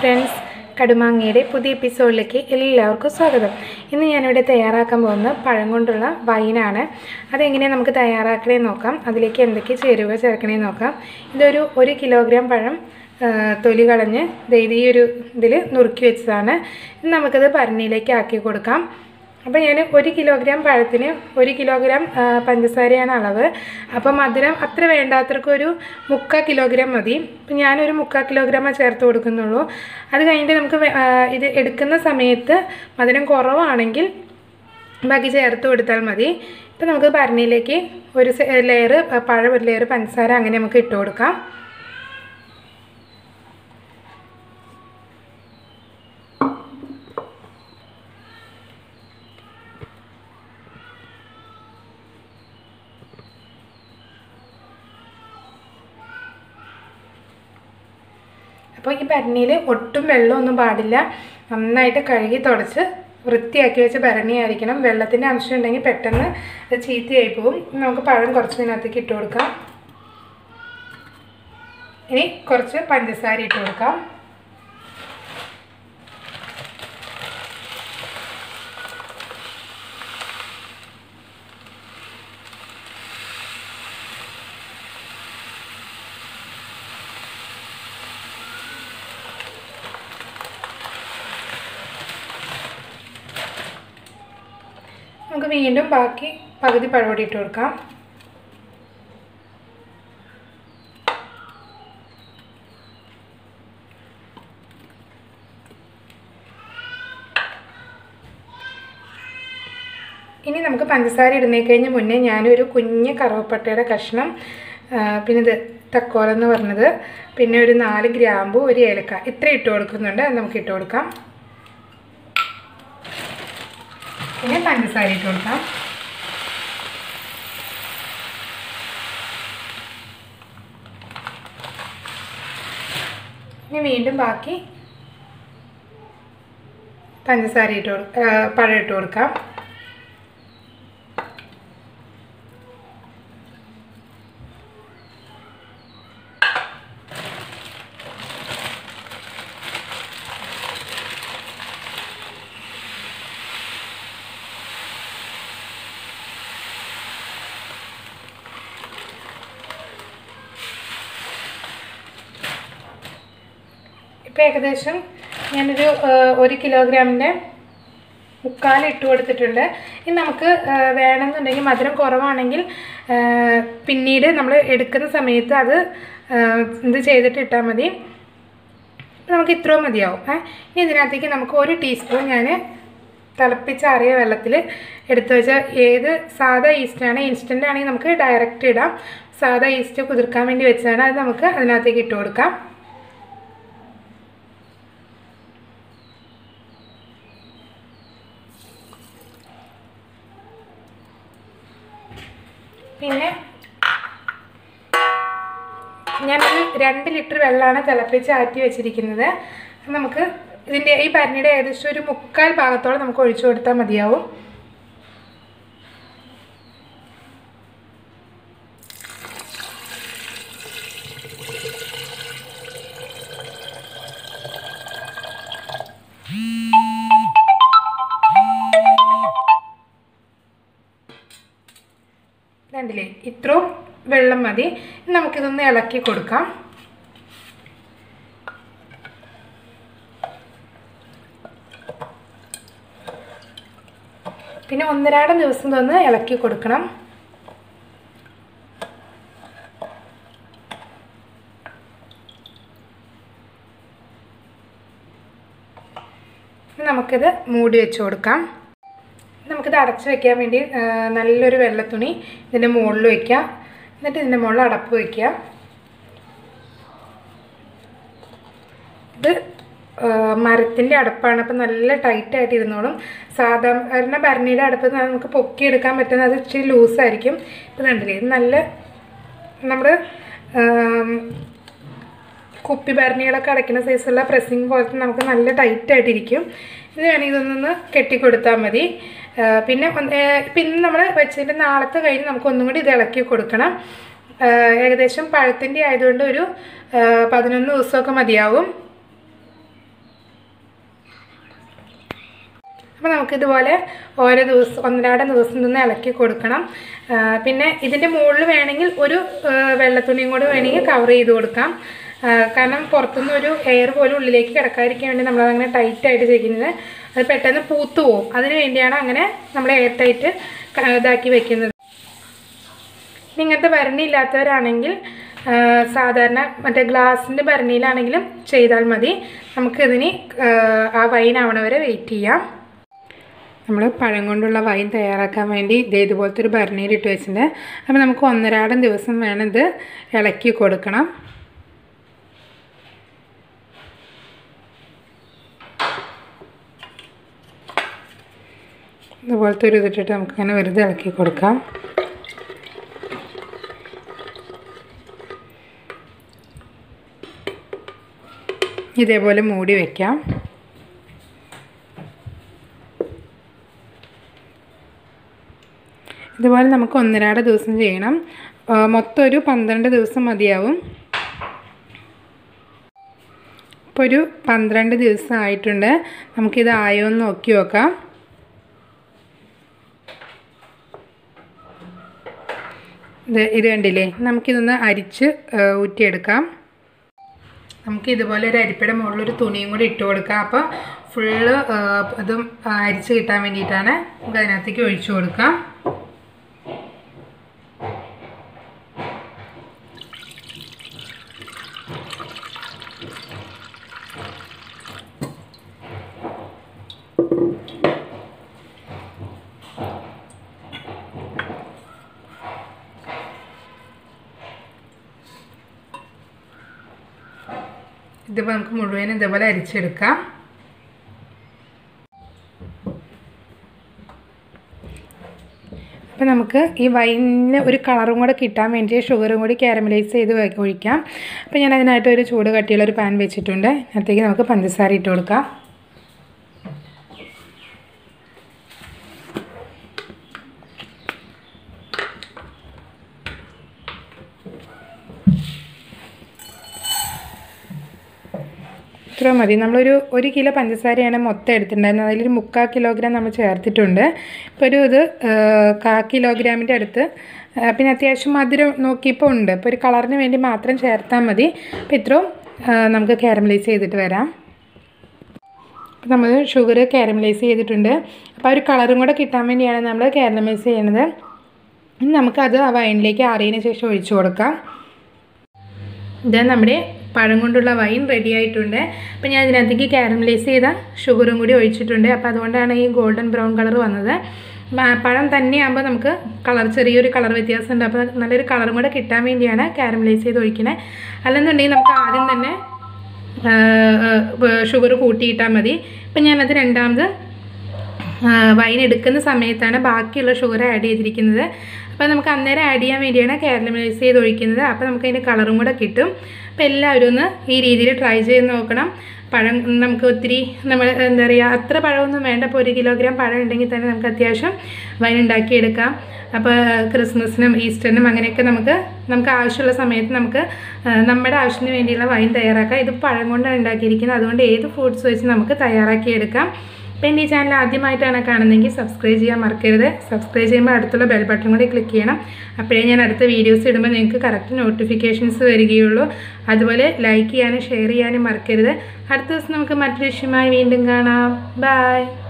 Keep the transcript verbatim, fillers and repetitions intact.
Friends, കടുമാങ്ങയുടെ പുതിയ എപ്പിസോഡിലേക്ക് എല്ലാവർക്കും സ്വാഗതം. ഇന്ന് ഞാനിവിടെ തയ്യാറാക്കാൻ പോകുന്ന പഴം കൊണ്ടുള്ള വൈനാണ്. അതെങ്ങനെ നമുക്ക് തയ്യാറാക്കണേ നോക്കാം. അതിലേക്ക് എന്തൊക്കെ ചേരുവ ചേർക്കണേ നോക്കാം. ഇതൊരു ഒരു കിലോഗ്രാം പഴം തൊലി കളഞ്ഞ് ഈ ഒരു ഇതിൽ നുറുക്കി വെച്ചതാണ്. നമുക്കത് ഭരണിയിലേക്ക് ആക്കി കൊടുക്കാം. അപ്പോൾ ഞാൻ ഒരു കിലോഗ്രാം പഴത്തിന് ഒരു കിലോഗ്രാം പഞ്ചസാരയാണ് അളവ്. അപ്പോൾ മധുരം അത്ര വേണ്ടാത്തവർക്കൊരു മുക്കാൽ കിലോഗ്രാം മതി. അപ്പോൾ ഞാനൊരു മുക്കാൽ കിലോഗ്രാമേ ചേർത്ത് കൊടുക്കുന്നുള്ളൂ. അത് കഴിഞ്ഞിട്ട് നമുക്ക് ഇത് എടുക്കുന്ന സമയത്ത് മധുരം കുറവാണെങ്കിൽ ബാക്കി ചേർത്ത് കൊടുത്താൽ മതി. ഇപ്പോൾ നമുക്ക് ഭരണിയിലേക്ക് ഒരു ലെയർ പഴം, ഒരു ലെയർ പഞ്ചസാര, അങ്ങനെ നമുക്ക് ഇട്ട് കൊടുക്കാം. അപ്പോൾ ഈ ഭരണിയിൽ ഒട്ടും വെള്ളമൊന്നും പാടില്ല. നന്നായിട്ട് കഴുകി തുടച്ച് വൃത്തിയാക്കി വെച്ച് ഭരണിയായിരിക്കണം. വെള്ളത്തിൻ്റെ അംശം ഉണ്ടെങ്കിൽ പെട്ടെന്ന് അത് ചീത്തയായി പോകും. നമുക്ക് പഴം കുറച്ച് ഇതിനകത്തേക്ക് ഇട്ട് കൊടുക്കാം. ഇനി കുറച്ച് പഞ്ചസാര ഇട്ട് കൊടുക്കാം. നമുക്ക് വീണ്ടും ബാക്കി പകുതി പഴം ഇട്ട് കൊടുക്കാം. ഇനി നമുക്ക് പഞ്ചസാര ഇടുന്നേ കഴിഞ്ഞ് മുന്നേ ഞാനൊരു കുഞ്ഞ് കറുവപ്പട്ടയുടെ കഷ്ണം, പിന്നെ ഇത് തക്കോലം എന്ന് പറഞ്ഞത്, പിന്നെ ഒരു നാല് ഗ്രാമ്പു, ഒരു ഏലക്ക, ഇത്ര ഇട്ട് കൊടുക്കുന്നുണ്ട്. അത് നമുക്ക് ഇട്ട് കൊടുക്കാം. പിന്നെ പഞ്ചസാര ഇട്ട് കൊടുക്കാം. ഇനി വീണ്ടും ബാക്കി പഞ്ചസാര ഇട്ട് കൊടുക്കാം, പഴം ഇട്ട് കൊടുക്കാം. ഇപ്പോൾ ഏകദേശം ഞാനൊരു ഒരു കിലോഗ്രാമിൻ്റെ മുക്കാൽ ഇട്ട് കൊടുത്തിട്ടുണ്ട്. ഇനി നമുക്ക് വേണമെന്നുണ്ടെങ്കിൽ മധുരം കുറവാണെങ്കിൽ പിന്നീട് നമ്മൾ എടുക്കുന്ന സമയത്ത് അത് ഇത് ചെയ്തിട്ട് ഇട്ടാൽ മതി. നമുക്ക് ഇത്രയും മതിയാവും. ഇനി ഇതിനകത്തേക്ക് നമുക്ക് ഒരു ടീസ്പൂൺ ഞാൻ തിളപ്പിച്ചാറിയ വെള്ളത്തിൽ എടുത്തു വെച്ചാൽ, ഏത് സാധാ ഈസ്റ്റാണ്, ഇൻസ്റ്റൻ്റ് ആണെങ്കിൽ നമുക്ക് ഡയറക്റ്റ് ഇടാം. സാധാ ഈസ്റ്റ് കുതിർക്കാൻ വേണ്ടി വെച്ചതാണ്. അത് നമുക്ക് അതിനകത്തേക്ക് ഇട്ട് കൊടുക്കാം. പിന്നെ ഞാനൊരു രണ്ട് ലിറ്റർ വെള്ളമാണ് തിളപ്പിച്ച് ആറ്റി വെച്ചിരിക്കുന്നത്. നമുക്ക് ഇതിൻ്റെ ഈ ഭരണിയുടെ ഏകദേശം ഒരു മുക്കാൽ ഭാഗത്തോളം നമുക്ക് ഒഴിച്ചു കൊടുത്താൽ മതിയാവും. രണ്ടില്ലേ, ഇത്രയും വെള്ളം മതി. നമുക്കിതൊന്ന് ഇളക്കി കൊടുക്കാം. പിന്നെ ഒന്നരാടം ദിവസം ഇതൊന്ന് ഇളക്കി കൊടുക്കണം. നമുക്കിത് മൂടി വെച്ച് കൊടുക്കാം. നമുക്കിത് അടച്ച് വയ്ക്കാൻ വേണ്ടി നല്ലൊരു വെള്ളത്തുണി ഇതിൻ്റെ മുകളിൽ വയ്ക്കാം. എന്നിട്ട് ഇതിൻ്റെ മുകളിൽ അടപ്പ് വയ്ക്കുക. ഇത് മരത്തിൻ്റെ അടപ്പാണ്, അപ്പോൾ നല്ല ടൈറ്റായിട്ട് ഇരുന്നോളും. സാധാരണ ഭരണിയുടെ അടുപ്പ് നമുക്ക് പൊക്കിയെടുക്കാൻ പറ്റുന്നത് അത് ഇച്ചിരി ലൂസായിരിക്കും. ഇപ്പോൾ കണ്ടില്ലേ, ഇത് നല്ല നമ്മൾ കുപ്പി ഭരണികളൊക്കെ അടയ്ക്കുന്ന സൈസുള്ള പ്രസ്സിങ് പോലത്തെ നമുക്ക് നല്ല ടൈറ്റായിട്ടിരിക്കും. ഇത് വേണമെങ്കിൽ ഇതൊന്നൊന്ന് കെട്ടിക്കൊടുത്താൽ മതി. പിന്നെ പിന്നെ നമ്മൾ വെച്ചിട്ട് നാളത്തെ കഴിഞ്ഞ് നമുക്ക് ഒന്നും കൂടി ഇത് ഇളക്കി കൊടുക്കണം. ഏകദേശം പഴത്തിൻ്റെ ആയതുകൊണ്ട് ഒരു പതിനൊന്ന് ദിവസമൊക്കെ മതിയാവും. അപ്പോൾ നമുക്കിതുപോലെ ഓരോ ദിവസം ഒന്നരാടം ദിവസം നിന്ന് ഇളക്കി കൊടുക്കണം. പിന്നെ ഇതിൻ്റെ മുകളിൽ വേണമെങ്കിൽ ഒരു വെള്ളത്തുണിയും കൂടി വേണമെങ്കിൽ കവർ ചെയ്ത് കൊടുക്കാം. കാരണം പുറത്തുനിന്ന് ഒരു എയർ പോലും ഉള്ളിലേക്ക് കിടക്കാതിരിക്കാൻ വേണ്ടി നമ്മളതങ്ങനെ ടൈറ്റായിട്ട് ചെയ്യുന്നത്. അത് പെട്ടെന്ന് പൂത്തു പോകും. അതിന് വേണ്ടിയാണ് അങ്ങനെ നമ്മൾ എയർ ടൈറ്റ് ഇതാക്കി വെക്കുന്നത്. ഇങ്ങനത്തെ ഭരണി ഇല്ലാത്തവരാണെങ്കിൽ സാധാരണ മറ്റേ ഗ്ലാസിൻ്റെ ഭരണിയിലാണെങ്കിലും ചെയ്താൽ മതി. നമുക്കിതിന് ആ വൈൻ ആവണവരെ വെയിറ്റ് ചെയ്യാം. നമ്മൾ പഴം കൊണ്ടുള്ള വൈൻ തയ്യാറാക്കാൻ വേണ്ടി ഇത് ഇതുപോലത്തെ ഒരു ഭരണിയിൽ ഇട്ട് വെച്ചിട്ടുണ്ട്. അപ്പോൾ നമുക്ക് ഒന്നരാടം ദിവസം വേണം ഇത് ഇളക്കി കൊടുക്കണം. ഇതുപോലത്തെ ഒരു ഇതിട്ടിട്ട് നമുക്കിങ്ങനെ വെറുതെ ഇളക്കി കൊടുക്കാം. ഇതേപോലെ മൂടി വയ്ക്കാം. ഇതുപോലെ നമുക്ക് ഒന്നരാട ദിവസം ചെയ്യണം. മൊത്തം ഒരു പന്ത്രണ്ട് ദിവസം മതിയാവും. ഇപ്പോൾ ഒരു പന്ത്രണ്ട് ദിവസം ആയിട്ടുണ്ട്. നമുക്കിത് ആയോ എന്ന് നോക്കി നോക്കാം. ഇത് ഇത് കണ്ടില്ലേ? നമുക്കിതൊന്ന് അരിച്ച് ഊറ്റിയെടുക്കാം. നമുക്ക് ഇതുപോലെ ഒരു അരിപ്പയുടെ മുകളിലൊരു തുണിയും കൂടി ഇട്ട് കൊടുക്കാം. അപ്പോൾ ഫുള്ള് ഇതും അരിച്ച് കിട്ടാൻ വേണ്ടിയിട്ടാണ് നമുക്ക് അതിനകത്തേക്ക് ഒഴിച്ചു കൊടുക്കാം. ഇതിപ്പോൾ നമുക്ക് മുഴുവനും ഇതേപോലെ അരിച്ചെടുക്കാം. അപ്പോൾ നമുക്ക് ഈ വൈനിന് ഒരു കളറും കൂടെ കിട്ടാൻ വേണ്ടി ഷുഗറും കൂടി കാരമലൈസ് ചെയ്ത് ഒഴിക്കാം. അപ്പോൾ ഞാൻ അതിനായിട്ട് ഒരു ചൂട് കട്ടിയുള്ള ഒരു പാൻ വെച്ചിട്ടുണ്ട്. അതിനകത്തേക്ക് നമുക്ക് പഞ്ചസാര ഇട്ട് കൊടുക്കാം. ഇത്ര മതി. നമ്മളൊരു ഒരു കിലോ പഞ്ചസാരയാണ് മൊത്തം എടുത്തിട്ടുണ്ടായിരുന്നത്. അതിലൊരു മുക്കാൽ കിലോഗ്രാം നമ്മൾ ചേർത്തിട്ടുണ്ട്. ഇപ്പോൾ ഒരു ഇത് കാ കിലോഗ്രാമിൻ്റെ അടുത്ത്. പിന്നെ അത്യാവശ്യം മധുരം നോക്കിയപ്പോൾ ഉണ്ട്. ഇപ്പോൾ ഒരു കളറിന് വേണ്ടി മാത്രം ചേർത്താൽ മതി. അപ്പോൾ ഇത്രയും നമുക്ക് കാരമലൈസ് ചെയ്തിട്ട് വരാം. അപ്പോൾ നമ്മൾ ഷുഗർ കാരമലൈസ് ചെയ്തിട്ടുണ്ട്. അപ്പോൾ ആ ഒരു കളറും കൂടെ കിട്ടാൻ വേണ്ടിയാണ് നമ്മൾ കാരമലൈസ് ചെയ്യണത്. ഇനി നമുക്കത് ആ വൈനിലേക്ക് ആറിയതിന് ശേഷം ഒഴിച്ചു കൊടുക്കാം. ഇത് നമ്മുടെ പഴം കൊണ്ടുള്ള വൈൻ റെഡി ആയിട്ടുണ്ട്. അപ്പോൾ ഞാൻ ഇതിനകത്തേക്ക് കാരമലൈസ് ചെയ്ത ഷുഗറും കൂടി ഒഴിച്ചിട്ടുണ്ട്. അപ്പോൾ അതുകൊണ്ടാണ് ഈ ഗോൾഡൻ ബ്രൗൺ കളർ വന്നത്. പഴം തന്നെയാകുമ്പോൾ നമുക്ക് കളർ ചെറിയൊരു കളർ വ്യത്യാസമുണ്ട്. അപ്പോൾ നല്ലൊരു കളറും കൂടെ കിട്ടാൻ വേണ്ടിയാണ് കാരമലൈസ് ചെയ്ത് ഒഴിക്കുന്നത്. അല്ലെന്നുണ്ടെങ്കിൽ നമുക്ക് ആദ്യം തന്നെ ഷുഗർ കൂട്ടിയിട്ടാൽ മതി. അപ്പം ഞാനത് രണ്ടാമത് വൈൻ എടുക്കുന്ന സമയത്താണ് ബാക്കിയുള്ള ഷുഗർ ആഡ് ചെയ്തിരിക്കുന്നത്. അപ്പോൾ നമുക്ക് അന്നേരം ആഡ് ചെയ്യാൻ വേണ്ടിയാണ് കാരമലൈസ് ചെയ്ത് ഒഴിക്കുന്നത്. അപ്പോൾ നമുക്ക് അതിൻ്റെ കളറും കൂടെ കിട്ടും. അപ്പോൾ എല്ലാവരും ഒന്ന് ഈ രീതിയിൽ ട്രൈ ചെയ്ത് നോക്കണം. പഴം നമുക്ക് ഒത്തിരി നമ്മൾ എന്താ പറയുക അത്ര പഴമൊന്നും വേണ്ട. ഇപ്പോൾ ഒരു കിലോഗ്രാം പഴം ഉണ്ടെങ്കിൽ തന്നെ നമുക്ക് അത്യാവശ്യം വൈൻ ഉണ്ടാക്കിയെടുക്കാം. അപ്പോൾ ക്രിസ്മസിനും ഈസ്റ്ററിനും അങ്ങനെയൊക്കെ നമുക്ക് നമുക്ക് ആവശ്യമുള്ള സമയത്ത് നമുക്ക് നമ്മുടെ ആവശ്യത്തിന് വേണ്ടിയുള്ള വൈൻ തയ്യാറാക്കാം. ഇത് പഴം കൊണ്ടാണ് ഉണ്ടാക്കിയിരിക്കുന്നത്. അതുകൊണ്ട് ഏത് ഫ്രൂട്ട്സ് വെച്ച് നമുക്ക് തയ്യാറാക്കിയെടുക്കാം. അപ്പോൾ എൻ്റെ ഈ ചാനൽ ആദ്യമായിട്ടാണ് കാണുന്നതെങ്കിൽ സബ്സ്ക്രൈബ് ചെയ്യാൻ മറക്കരുത്. സബ്സ്ക്രൈബ് ചെയ്യുമ്പോൾ അടുത്തുള്ള ബെൽ ബട്ടൺ കൂടി ക്ലിക്ക് ചെയ്യണം. അപ്പോഴേ ഞാൻ അടുത്ത വീഡിയോസ് ഇടുമ്പോൾ നിങ്ങൾക്ക് കറക്റ്റ് നോട്ടിഫിക്കേഷൻസ് വരികയുള്ളൂ. അതുപോലെ ലൈക്ക് ചെയ്യാനും ഷെയർ ചെയ്യാനും മറക്കരുത്. അടുത്ത ദിവസം നമുക്ക് മറ്റൊരു വിഷയമായി വീണ്ടും കാണാം. ബൈ.